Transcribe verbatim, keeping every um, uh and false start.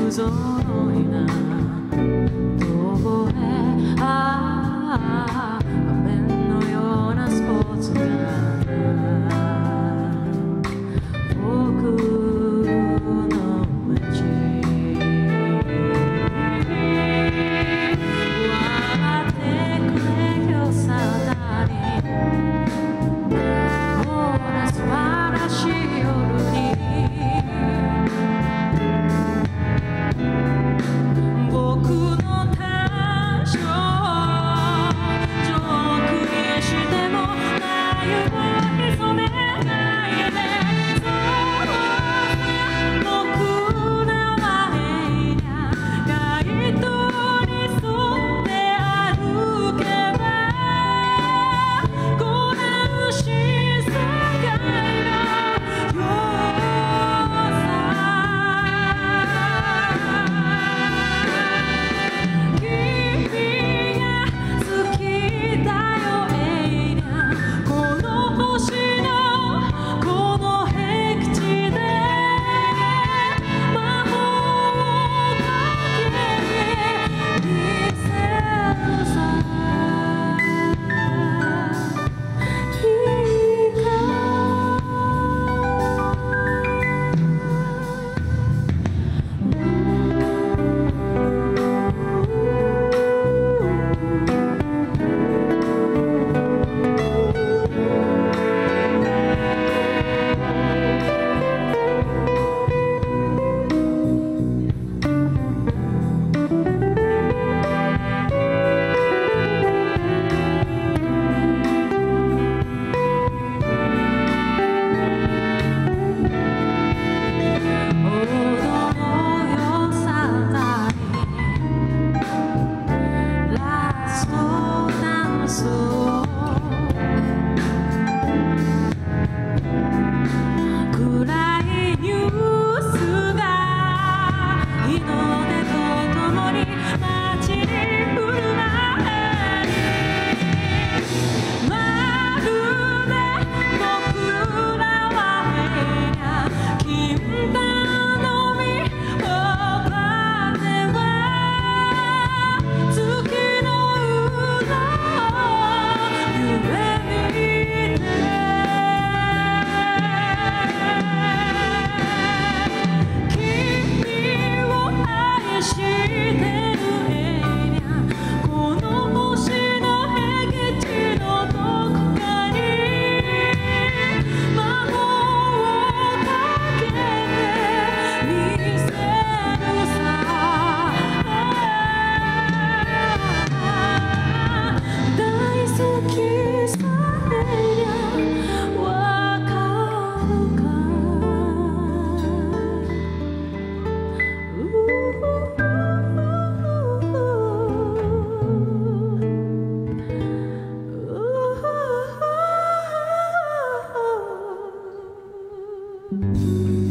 不揃いな遠吠え、ああ雨のようなスポーツカー、僕の街笑ってくれよサタリほら素晴らしい夜に僕の誕生ジョークにしても眉を潜めないで、そうさ僕らは永遠街灯に沿って歩けばこの新世界のようさ、君が好きだよ永遠、この星のこの僻地で魔法をかけてみせるさ、いいかうん。